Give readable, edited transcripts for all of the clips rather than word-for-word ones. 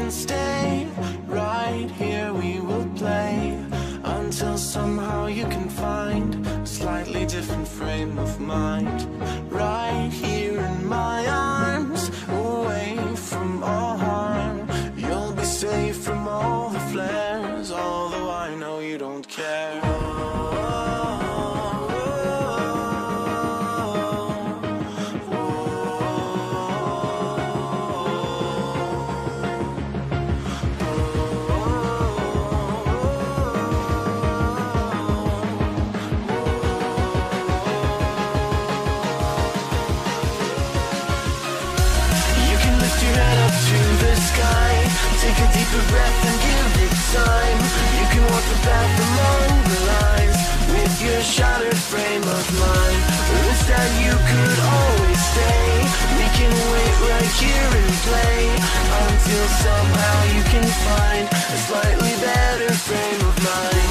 can stay. Right here we will play until somehow you can find a slightly different frame of mind. Right here in my arms, away from all harm. You'll be safe from all the flares, although I know you don't care. Take a deeper breath and give it time. You can walk the path along the lines with your shattered frame of mind. Wish that you could always stay. We can wait right here and play until somehow you can find a slightly better frame of mind.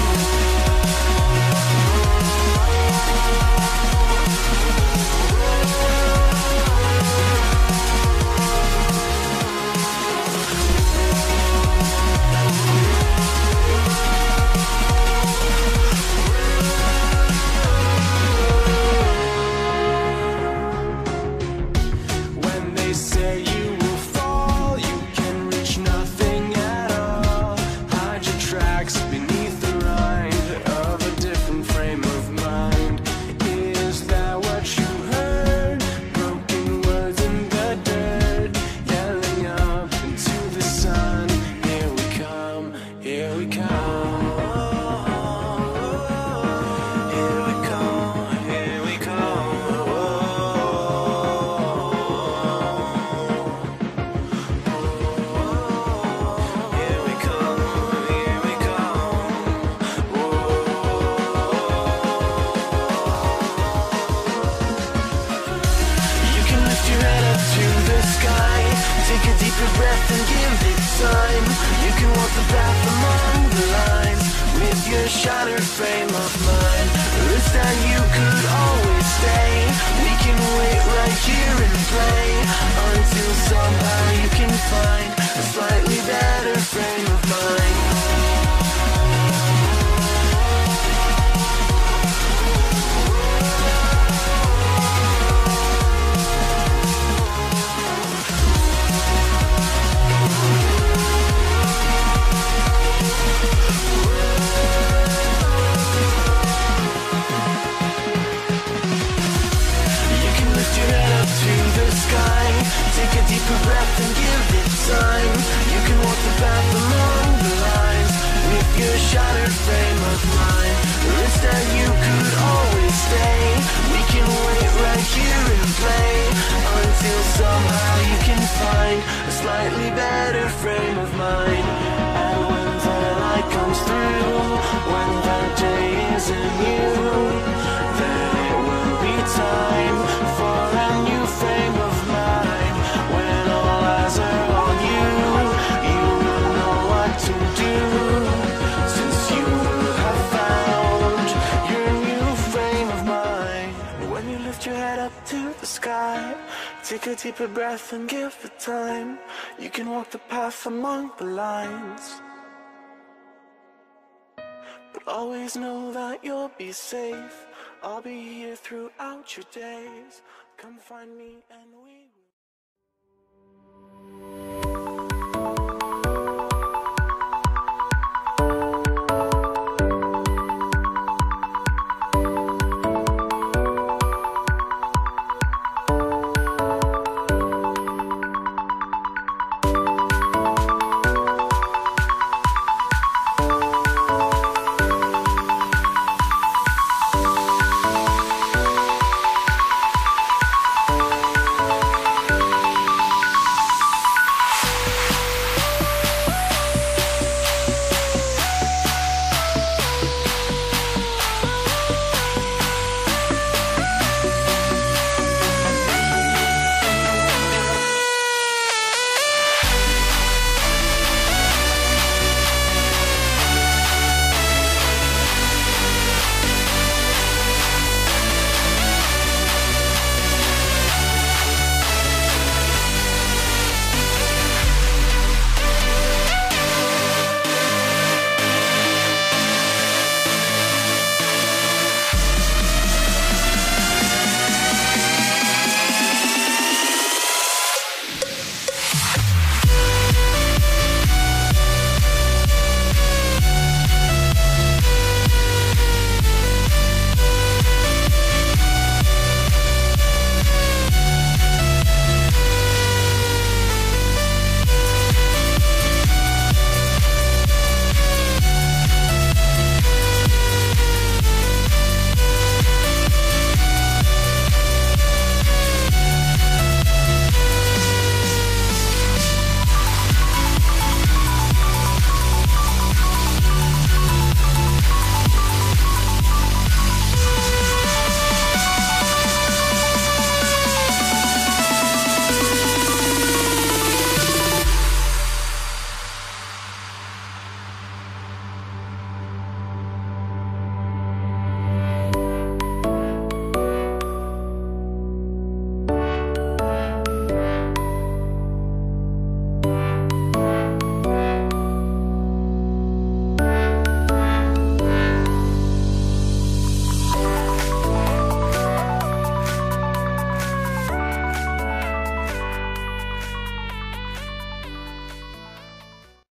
Take a deeper breath and give it time. You can walk the path along the lines with your shattered frame of mind. Wish that you could always stay. We can wait right here and play until somehow you can find a slightly better frame of mind. Take a deeper breath and give it time. You can walk the path along the lines with your shattered frame of mind. Wish that you could always stay. We can wait right here and play until somehow you can find a slightly better frame of mind. And when the light comes through, when the day isn't you, then it will be time for a new frame of mind. When all eyes are on you, you will know what to do, since you will have found your new frame of mind. When you lift your head up to the sky, take a deeper breath and give it time. You can walk the path among the lines, but always know that you'll be safe. I'll be here throughout your days. Come find me and we